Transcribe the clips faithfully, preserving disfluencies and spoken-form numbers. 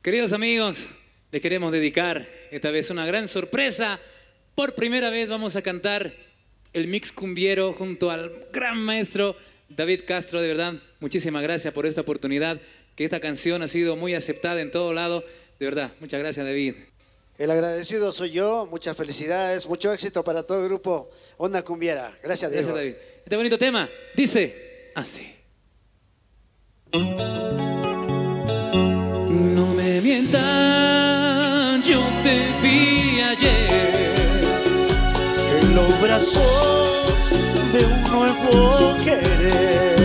Queridos amigos, le queremos dedicar esta vez una gran sorpresa. Por primera vez vamos a cantar el mix cumbiero junto al gran maestro David Castro. De verdad, muchísimas gracias por esta oportunidad, que esta canción ha sido muy aceptada en todo lado. De verdad, muchas gracias, David. El agradecido soy yo, muchas felicidades, mucho éxito para todo el grupo Onda Cumbiera. Gracias, Diego. Gracias, David. Este bonito tema dice así. No me mientas, yo te vi ayer en los brazos de un nuevo querer.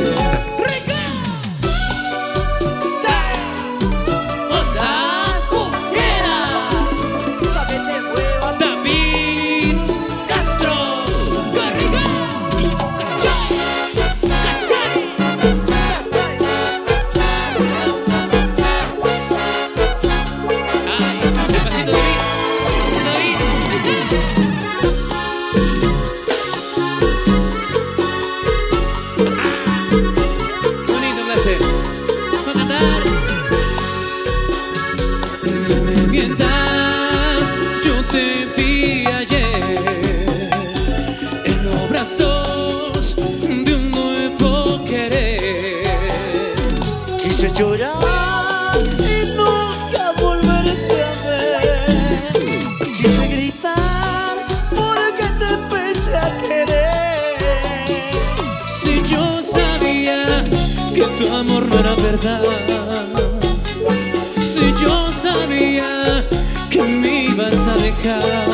Quise llorar y nunca volverte a ver. Quise gritar porque te empecé a querer. Si yo sabía que tu amor no era verdad, si yo sabía que me ibas a dejar,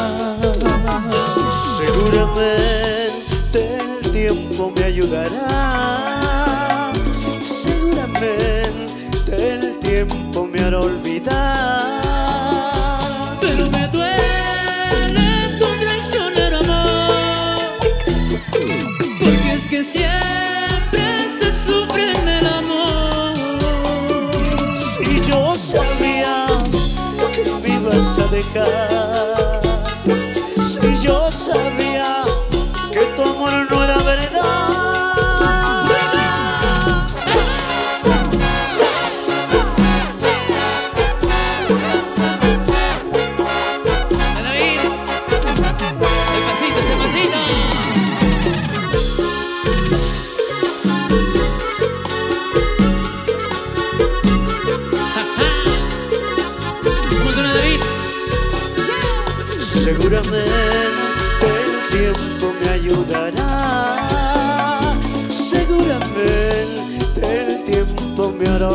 seguramente el tiempo me ayudará. Seguramente el tiempo me hará olvidar. pero me duele tu traicionero amor, porque es que siempre se sufre en el amor. Si yo sabía que me ibas a dejar, si yo sabía que tu amor no era verdad. Seguramente el tiempo me ayudará. Seguramente el tiempo me hará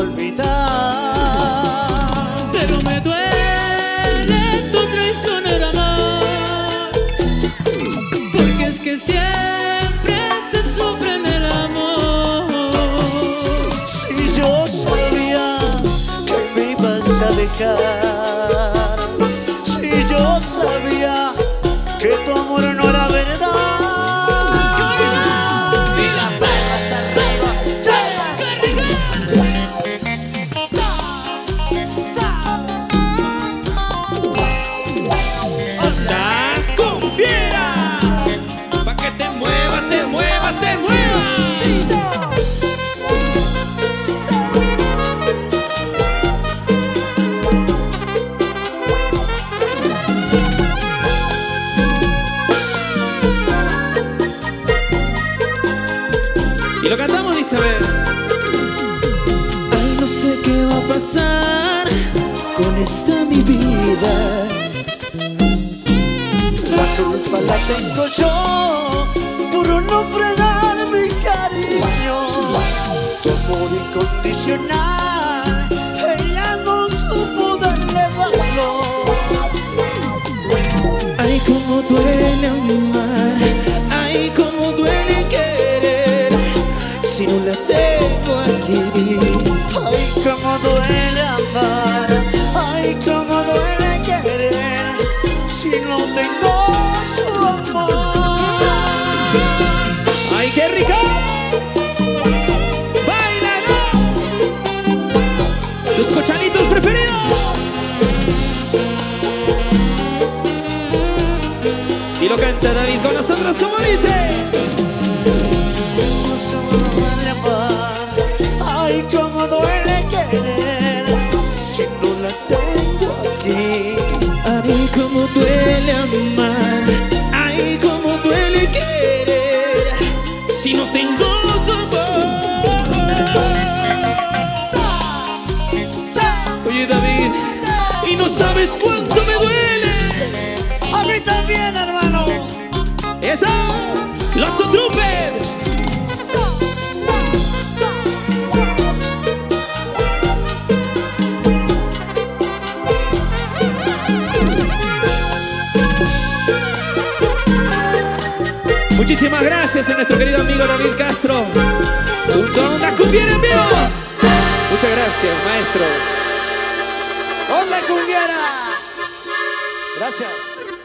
olvidar. Pero me duele tu traicionero amor, porque es que siempre se sufre en el amor. Si yo sabía que me ibas a dejar, si yo sabía que tu amor no era verdad. Y las palmas arriba, Onda Cumbiera, pa' que te muevas, te muevas, te muevas. Y lo cantamos, dice, a ver. Ay, no sé qué va a pasar con esta mi vida. La culpa la tengo yo por no frenar mi cariño. Tu amor incondicional, ella no supo darle valor. Ay, cómo duele amar, ay, cómo duele querer, si no la tengo aquí. Ay, cómo duele amar, ay, cómo duele querer, si no tengo su amor. Ay, qué rico. Bailalo. Tus cochanitos preferidos. Y lo canta David con nosotros, como dice. Ay, cómo duele querer, si no la sabes cuánto me duele. A mí también, hermano. Eso, Lotso Trooper. Muchísimas gracias a nuestro querido amigo David Castro, junto a una cumbiera en vivo. Muchas gracias, maestro. ¡Hola, cumbiera! Gracias.